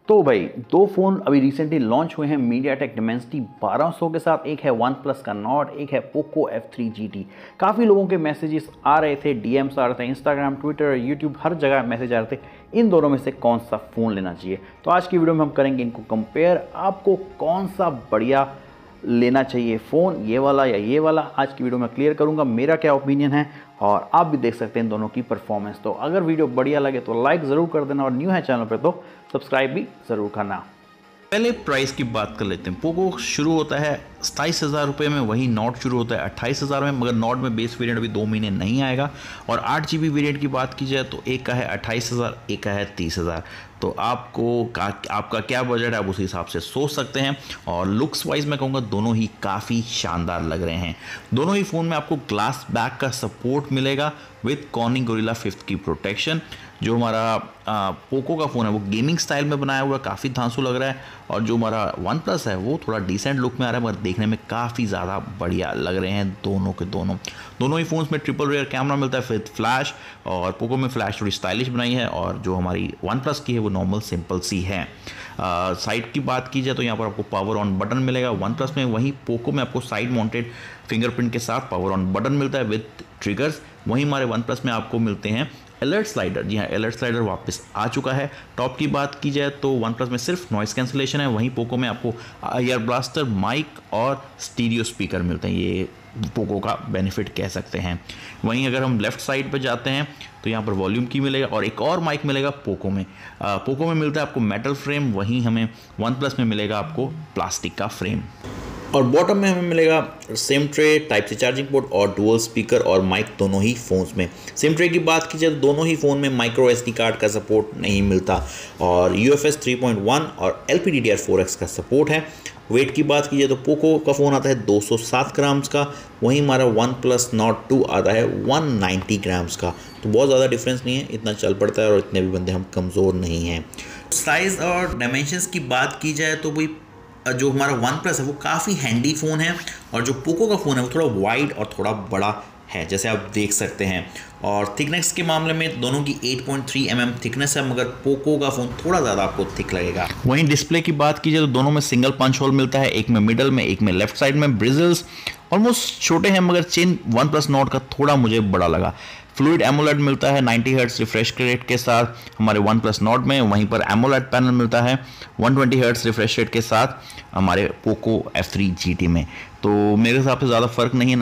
तो भाई दो फ़ोन अभी रिसेंटली लॉन्च हुए हैं मीडियाटेक डिमेंसिटी 1200 के साथ। एक है वन प्लस का नॉट, एक है पोको F3 GT। काफ़ी लोगों के मैसेजेस आ रहे थे, डीएम्स आ रहे थे, इंस्टाग्राम, ट्विटर, यूट्यूब, हर जगह मैसेज आ रहे थे इन दोनों में से कौन सा फ़ोन लेना चाहिए। तो आज की वीडियो में हम करेंगे इनको कंपेयर, आपको कौन सा बढ़िया लेना चाहिए फ़ोन, ये वाला या ये वाला। आज की वीडियो में क्लियर करूंगा मेरा क्या ओपिनियन है और आप भी देख सकते हैं इन दोनों की परफॉर्मेंस। तो अगर वीडियो बढ़िया लगे तो लाइक ज़रूर कर देना और न्यू है चैनल पे तो सब्सक्राइब भी ज़रूर करना। पहले प्राइस की बात कर लेते हैं। पोको शुरू होता है 27,000 रुपये में, वहीं नॉट शुरू होता है 28,000 में, मगर नॉट में बेस वेरिएंट अभी 2 महीने नहीं आएगा। और 8 GB वेरिएंट की बात की जाए तो एक का है 28,000, एक का है 30,000। तो आपका क्या बजट है आप उस हिसाब से सोच सकते हैं। और लुक्स वाइज मैं कहूँगा दोनों ही काफ़ी शानदार लग रहे हैं। दोनों ही फ़ोन में आपको ग्लास बैक का सपोर्ट मिलेगा विद कॉर्निंग गोरिल्ला 5 की प्रोटेक्शन। जो हमारा पोको का फ़ोन है वो गेमिंग स्टाइल में बनाया हुआ काफ़ी धांसू लग रहा है, और जो हमारा वन प्लस है वो थोड़ा डिसेंट लुक में आ रहा है, मगर देखने में काफ़ी ज़्यादा बढ़िया लग रहे हैं दोनों के दोनों ही फ़ोन्स में ट्रिपल रेयर कैमरा मिलता है विद फ्लैश, और पोको में फ्लैश थोड़ी स्टाइलिश बनाई है, और जो हमारी वन प्लस की है वो नॉर्मल सिंपल सी है। साइड की बात की जाए तो यहाँ पर आपको पावर ऑन बटन मिलेगा वन प्लस में, वहीं पोको में आपको साइड माउंटेड फिंगरप्रिंट के साथ पावर ऑन बटन मिलता है विद ट्रिगर्स। वहीं हमारे वन प्लस में आपको मिलते हैं अलर्ट स्लाइडर। जी हाँ, अलर्ट स्लाइडर वापस आ चुका है। टॉप की बात की जाए तो वन प्लस में सिर्फ नॉइस कैंसिलेशन है, वहीं पोको में आपको एयर ब्लास्टर माइक और स्टीरियो स्पीकर मिलते हैं। ये पोको का बेनिफिट कह सकते हैं। वहीं अगर हम लेफ्ट साइड पर जाते हैं तो यहाँ पर वॉल्यूम की मिलेगा और एक और माइक मिलेगा पोको में। पोको में मिलता है आपको मेटल फ्रेम, वहीं हमें वन प्लस में मिलेगा आपको प्लास्टिक का फ्रेम। और बॉटम में हमें मिलेगा SIM tray, type C charging port और डुअल स्पीकर और माइक दोनों ही फ़ोन्स में। सेम ट्रे की बात की जाए तो दोनों ही फ़ोन में माइक्रो SD कार्ड का सपोर्ट नहीं मिलता, और UFS 3.1 और LPDDR4X का सपोर्ट है। वेट की बात की जाए तो पोको का फ़ोन आता है 207 ग्राम्स का, वहीं हमारा वन प्लस नॉट 2 आता है 190 ग्राम्स का। तो बहुत ज़्यादा डिफरेंस नहीं है, इतना चल पड़ता है और इतने भी बंदे हम कमज़ोर नहीं हैं। साइज़ और डायमेंशंस की बात की जाए तो भाई जो हमारा वन प्लस है वो काफ़ी हैंडी फ़ोन है, और जो पोको का फ़ोन है वो थोड़ा वाइड और थोड़ा बड़ा है, जैसे आप देख सकते हैं। और थिकनेस के मामले में दोनों की 8.3 mm थिकनेस है, मगर पोको का फ़ोन थोड़ा ज़्यादा आपको थिक लगेगा। वहीं डिस्प्ले की बात की जाए तो दोनों में सिंगल पंच होल मिलता है, एक में मिडल में, एक में लेफ्ट साइड में। ब्रिजल्स ऑलमोस्ट छोटे हैं, मगर चिन वन प्लस नॉट का थोड़ा मुझे बड़ा लगा। फ्लूइड एमोलेड मिलता है 90 हर्ट्ज रिफ्रेश रेट के साथ हमारे वन प्लस नॉट में, वहीं पर एमोलेड पैनल मिलता है 120 हर्ट्ज रिफ्रेश रेट के साथ हमारे पोको F3 GT में। तो मेरे हिसाब से ज़्यादा फर्क नहीं है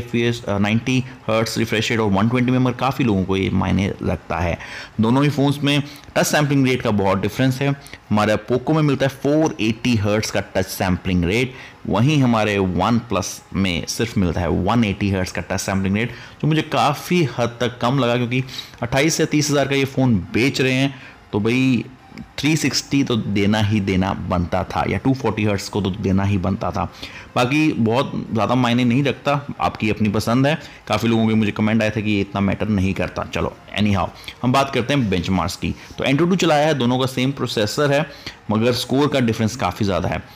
90 हर्ट्ज रिफ्रेश रेट और 120 में, मगर काफ़ी लोगों को ये मायने रखता है। दोनों ही फ़ोन्स में टच सैम्पलिंग रेट का बहुत डिफरेंस है। हमारे पोको में मिलता है 480 हर्ट्ज का टच सैम्पलिंग रेट, वहीं हमारे वन प्लस में सिर्फ मिलता है 180 हर्ट्ज का टच सैम्पलिंग रेट, जो मुझे काफ़ी हद तक कम लगा, क्योंकि 28 से 30 हज़ार का ये फ़ोन बेच रहे हैं तो भाई 360 तो देना ही देना बनता था, या 240 हर्ट्ज को तो देना ही बनता था। बाकी बहुत ज़्यादा मायने नहीं रखता, आपकी अपनी पसंद है। काफ़ी लोगों के मुझे कमेंट आए थे कि ये इतना मैटर नहीं करता। चलो एनी हाउ हम बात करते हैं बेंचमार्क्स की। तो Antutu चलाया है, दोनों का सेम प्रोसेसर है, मगर स्कोर का डिफरेंस काफ़ी ज़्यादा है।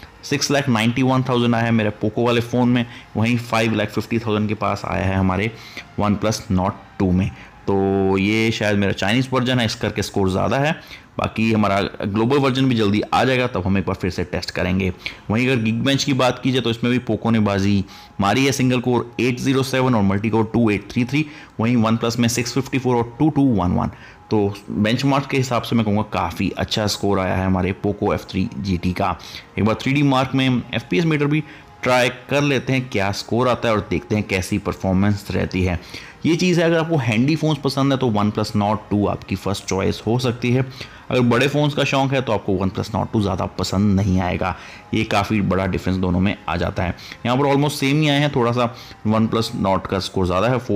6,91,000 आया है मेरे पोको वाले फ़ोन में, वहीं 5,50,000 के पास आया है हमारे वन प्लस नॉट 2 में। तो ये शायद मेरा चाइनीज़ वर्जन है, इस करके स्कोर ज़्यादा है। बाकी हमारा ग्लोबल वर्जन भी जल्दी आ जाएगा, तब हम एक बार फिर से टेस्ट करेंगे। वहीं अगर Geekbench की बात की जाए तो इसमें भी पोको ने बाजी मारी है, सिंगल कोर 807 और मल्टी कोर 2833, वहीं वन प्लस में 654 और 2211। तो बेंचमार्क के हिसाब से मैं कहूँगा काफ़ी अच्छा स्कोर आया है हमारे पोको F3 GT का। एक बार 3D मार्क में FPS मीटर भी ट्राई कर लेते हैं क्या स्कोर आता है, और देखते हैं कैसी परफॉर्मेंस रहती है। ये चीज़ है, अगर आपको हैंडी फ़ोन्स पसंद है तो वन प्लस नॉट 2 आपकी फ़र्स्ट चॉइस हो सकती है। अगर बड़े फ़ोन्स का शौक है तो आपको वन प्लस नॉट 2 ज़्यादा पसंद नहीं आएगा। ये काफ़ी बड़ा डिफरेंस दोनों में आ जाता है। यहाँ पर ऑलमोस्ट सेम ही आए हैं, थोड़ा सा वन प्लस नॉट का स्कोर ज़्यादा है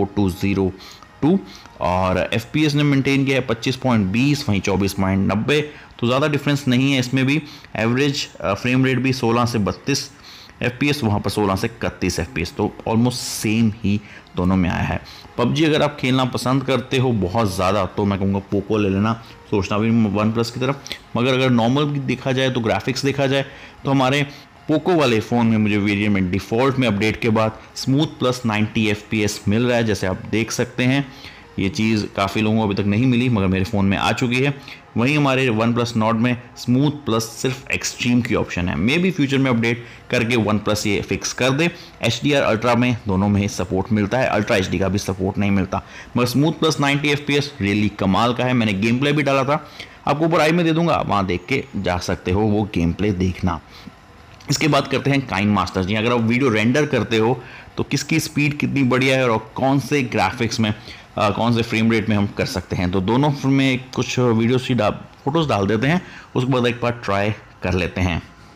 4202, और FPS ने मेंटेन किया है 25.20, वहीं 24.90। तो ज़्यादा डिफरेंस नहीं है इसमें भी। एवरेज फ्रेम रेट भी 16 से 32 FPS, वहाँ पर 16 से 31 FPS, तो ऑलमोस्ट सेम ही दोनों में आया है। PUBG अगर आप खेलना पसंद करते हो बहुत ज़्यादा तो मैं कहूँगा पोको ले लेना, सोचना भी वन प्लस की तरफ। मगर अगर नॉर्मल देखा जाए तो ग्राफिक्स देखा जाए तो हमारे पोको वाले फ़ोन में मुझे वेरिएंट में डिफ़ॉल्ट में अपडेट के बाद स्मूथ प्लस 90 FPS मिल रहा है, जैसे आप देख सकते हैं। ये चीज़ काफ़ी लोगों को अभी तक नहीं मिली, मगर मेरे फ़ोन में आ चुकी है। वहीं हमारे OnePlus Nord में स्मूथ प्लस सिर्फ एक्सट्रीम की ऑप्शन है। मे भी फ्यूचर में अपडेट करके OnePlus ये फिक्स कर दे। HDR अल्ट्रा में दोनों में ही सपोर्ट मिलता है, अल्ट्रा HD का भी सपोर्ट नहीं मिलता, मगर स्मूथ प्लस 90 FPS रियली कमाल का है। मैंने गेम प्ले भी डाला था, आपको ऊपर आई में दे दूंगा, वहाँ देख के जा सकते हो वो गेम प्ले देखना। इसके बाद करते हैं काइनमास्टर जी। अगर आप वीडियो रेंडर करते हो तो किसकी स्पीड कितनी बढ़िया है और कौन से ग्राफिक्स में कौन से फ्रेम रेट में हम कर सकते हैं, तो दोनों में कुछ वीडियोस की फोटोज़ डाल देते हैं, उसके बाद एक बार ट्राई कर लेते हैं।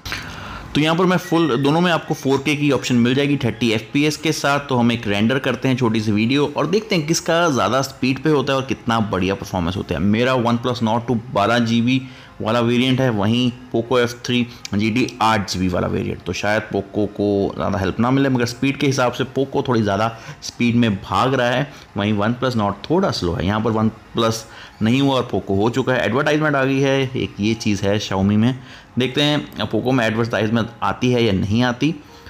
तो यहाँ पर मैं फुल दोनों में आपको 4K की ऑप्शन मिल जाएगी 30 FPS के साथ। तो हम एक रेंडर करते हैं छोटी सी वीडियो और देखते हैं किसका ज़्यादा स्पीड पे होता है और कितना बढ़िया परफॉर्मेंस होता है। मेरा OnePlus Nord 2 12GB वाला वेरिएंट है, वहीं Poco F3 GT 8GB वाला वेरिएंट। तो शायद Poco को ज़्यादा हेल्प ना मिले, मगर स्पीड के हिसाब से Poco थोड़ी ज़्यादा स्पीड में भाग रहा है, वहीं OnePlus Nord थोड़ा स्लो है। यहाँ पर OnePlus नहीं हुआ और Poco हो चुका है। एडवर्टाइजमेंट आ गई है, एक ये चीज़ है Xiaomi में। देखते हैं Poco में एडवर्टाइजमेंट आती है या नहीं आती,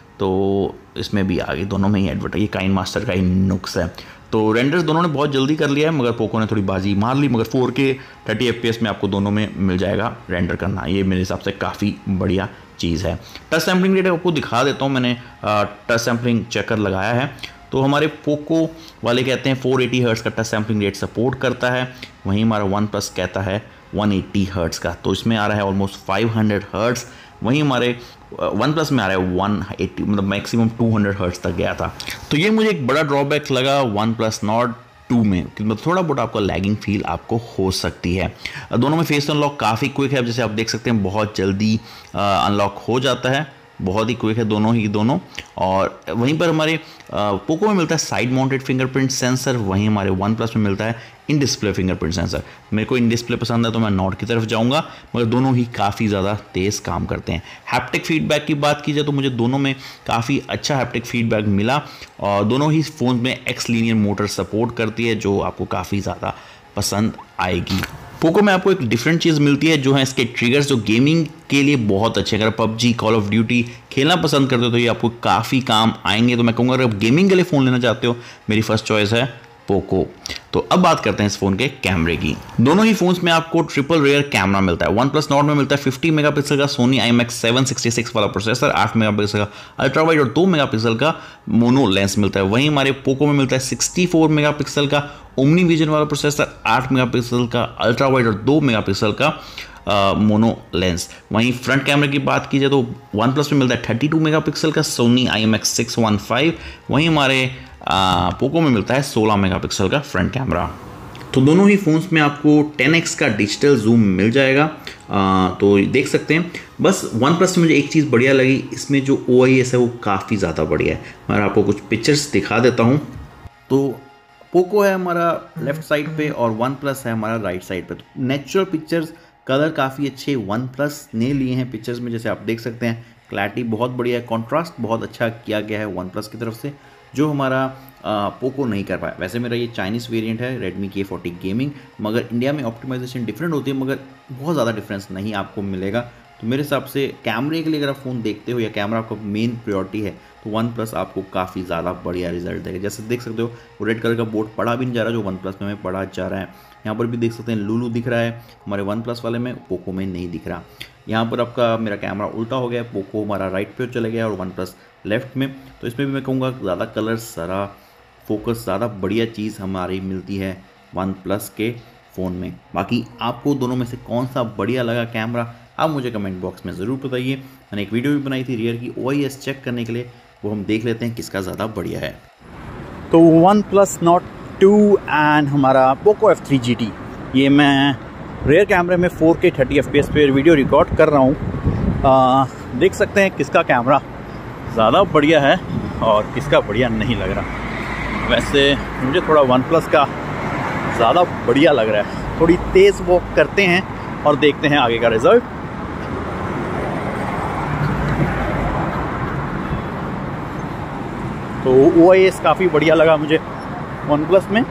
तो इसमें भी आ गई, दोनों में ही एडवर्टाइज। ये काइनमास्टर का ही नुक्स है। तो रेंडर्स दोनों ने बहुत जल्दी कर लिया है, मगर Poco ने थोड़ी बाजी मार ली। मगर 4K 30 FPS में आपको दोनों में मिल जाएगा रेंडर करना, ये मेरे हिसाब से काफ़ी बढ़िया चीज़ है। टच सैम्पलिंग रेट आपको दिखा देता हूँ, मैंने टच सैम्पलिंग चेकर लगाया है। तो हमारे Poco वाले कहते हैं 480 हर्ट्ज़ का टच सैम्पलिंग रेट सपोर्ट करता है, वहीं हमारा OnePlus कहता है 180 हर्ट्ज़ का। तो इसमें आ रहा है ऑलमोस्ट 500 हर्ट्ज़, वहीं हमारे OnePlus में आ रहा है 180, मतलब मैक्सिमम 200 हर्ट्ज़ तक गया था। तो ये मुझे एक बड़ा ड्रॉबैक लगा OnePlus Nord 2 में, मतलब थोड़ा बहुत आपको लैगिंग फील आपको हो सकती है। दोनों में फेस अनलॉक काफ़ी क्विक है, जैसे आप देख सकते हैं बहुत जल्दी अनलॉक हो जाता है, बहुत ही क्विक है दोनों। और वहीं पर हमारे Poco में मिलता है साइड माउंटेड फिंगरप्रिंट सेंसर, वहीं हमारे OnePlus में मिलता है इन डिस्प्ले फिंगरप्रिंट सेंसर। मेरे को इन डिस्प्ले पसंद है तो मैं Nord की तरफ जाऊंगा, मगर दोनों ही काफ़ी ज़्यादा तेज़ काम करते हैं। हैप्टिक फीडबैक की बात की जाए तो मुझे दोनों में काफ़ी अच्छा हैप्टिक फीडबैक मिला, और दोनों ही फ़ोन में एक्स लीनियर मोटर सपोर्ट करती है, जो आपको काफ़ी ज़्यादा पसंद आएगी। Poco में आपको एक डिफरेंट चीज़ मिलती है, जो है इसके ट्रिगर्स, जो गेमिंग के लिए बहुत अच्छे। अगर PUBG कॉल ऑफ ड्यूटी खेलना पसंद करते हो तो ये आपको काफ़ी काम आएंगे। तो मैं कहूँगा अगर आप गेमिंग के लिए फ़ोन लेना चाहते हो, मेरी फर्स्ट चॉइस है Poco। तो अब बात करते हैं इस फ़ोन के कैमरे की। दोनों ही फ़ोन्स में आपको ट्रिपल रेयर कैमरा मिलता है। OnePlus Nord में मिलता है 50 मेगापिक्सल का Sony IMX 766 वाला प्रोसेसर, 8 मेगापिक्सल का अल्ट्रा वाइड और 2 मेगापिक्सल का मोनो लेंस मिलता है। वहीं हमारे Poco में मिलता है 64 मेगापिक्सल का ओमनी विजन वाला प्रोसेसर, 8 मेगापिक्सल का अल्ट्रा वाइड और 2 मेगापिक्सल का मोनो लेंस। वहीं फ्रंट कैमरे की बात की जाए तो OnePlus में मिलता है 32 मेगापिक्सल का Sony IMX 615, वहीं हमारे Poco में मिलता है 16 मेगापिक्सल का फ्रंट कैमरा। तो दोनों ही फ़ोन्स में आपको 10x का डिजिटल जूम मिल जाएगा, तो देख सकते हैं। बस OnePlus से मुझे एक चीज़ बढ़िया लगी, इसमें जो OIS है वो काफ़ी ज़्यादा बढ़िया है। मैं आपको कुछ पिक्चर्स दिखा देता हूँ। तो Poco है हमारा लेफ्ट साइड पे और OnePlus है हमारा राइट साइड पे। तो नेचुरल पिक्चर्स, कलर काफ़ी अच्छे OnePlus ने लिए हैं पिक्चर्स में, जैसे आप देख सकते हैं। क्लैरिटी बहुत बढ़िया है, कॉन्ट्रास्ट बहुत अच्छा किया गया है OnePlus की तरफ से, जो हमारा Poco नहीं कर पाया। वैसे मेरा ये चाइनीज़ वेरिएंट है Redmi K40 गेमिंग, मगर इंडिया में ऑप्टिमाइजेशन डिफरेंट होती है, मगर बहुत ज़्यादा डिफरेंस नहीं आपको मिलेगा। तो मेरे हिसाब से कैमरे के लिए अगर आप फ़ोन देखते हो या कैमरा आपका मेन प्रायोरिटी है, तो OnePlus आपको काफ़ी ज़्यादा बढ़िया रिजल्ट देगा। जैसे देख सकते हो वो रेड कलर का बोर्ड पढ़ा भी नहीं जा रहा, जो OnePlus में पढ़ा जा रहा है। यहाँ पर भी देख सकते हैं लुलु दिख रहा है हमारे OnePlus वाले में, Poco में नहीं दिख रहा। यहाँ पर आपका मेरा कैमरा उल्टा हो गया है, Poco हमारा राइट पे चले गया और OnePlus लेफ्ट में। तो इसमें भी मैं कहूँगा ज़्यादा कलर, सारा फोकस, ज़्यादा बढ़िया चीज़ हमारी मिलती है OnePlus के फ़ोन में। बाकी आपको दोनों में से कौन सा बढ़िया लगा कैमरा, आप मुझे कमेंट बॉक्स में ज़रूर बताइए। मैंने एक वीडियो भी बनाई थी रियर की OIS चेक करने के लिए, वो हम देख लेते हैं किसका ज़्यादा बढ़िया है। तो OnePlus Nord 2 एंड हमारा Poco F3 GT, ये मैं रेयर कैमरे में 4K 30 FPS पे वीडियो रिकॉर्ड कर रहा हूँ। देख सकते हैं किसका कैमरा ज़्यादा बढ़िया है और किसका बढ़िया नहीं लग रहा। वैसे मुझे थोड़ा OnePlus का ज़्यादा बढ़िया लग रहा है। थोड़ी तेज़ वॉक करते हैं और देखते हैं आगे का रिजल्ट। तो OIS काफ़ी बढ़िया लगा मुझे OnePlus में।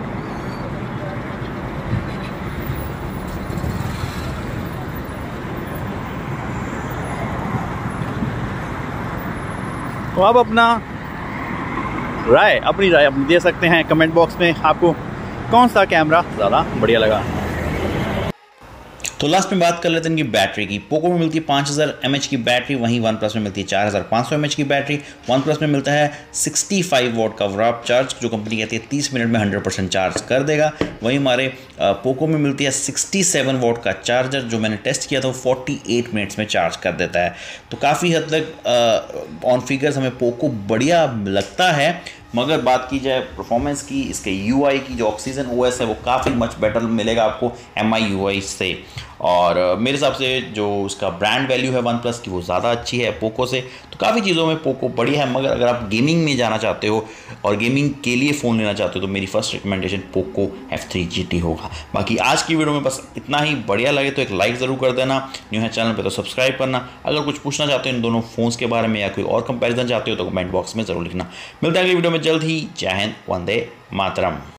तो आप अपनी राय दे सकते हैं कमेंट बॉक्स में। आपको कौन सा कैमरा ज़्यादा बढ़िया लगा। तो लास्ट में बात कर लेते हैं इनकी बैटरी की। पोको में मिलती है 5000 mAh की बैटरी, वहीं वन प्लस में मिलती है 4500 mAh की बैटरी। वन प्लस में मिलता है 65 वॉट का रैप चार्ज, जो कंपनी कहती है 30 मिनट में 100% चार्ज कर देगा। वहीं हमारे पोको में मिलती है 67 वॉट का चार्जर, जो मैंने टेस्ट किया था वो 48 मिनट्स में चार्ज कर देता है। तो काफ़ी हद तक ऑन फिगर्स हमें पोको बढ़िया लगता है, मगर बात की जाए परफॉर्मेंस की, इसके UI की, जो ऑक्सीजन OS है वो काफ़ी मच बेटर मिलेगा आपको MI UI से। और मेरे हिसाब से जो उसका ब्रांड वैल्यू है वन प्लस की वो ज़्यादा अच्छी है पोको से। तो काफ़ी चीज़ों में पोको बढ़िया है, मगर अगर आप गेमिंग में जाना चाहते हो और गेमिंग के लिए फ़ोन लेना चाहते हो तो मेरी first recommendation Poco F3 GT होगा। बाकी आज की वीडियो में बस इतना ही। बढ़िया लगे तो एक लाइक ज़रूर कर देना, न्यू है चैनल पर तो सब्सक्राइब करना। अगर कुछ पूछना चाहते हो इन दोनों फ़ोन्स के बारे में या कोई और कंपेरिजन चाहते हो तो कमेंट बॉक्स में ज़रूर लिखना। मिलते हैं अगली वीडियो में जल्द ही। जय हिंद, वंदे मातरम।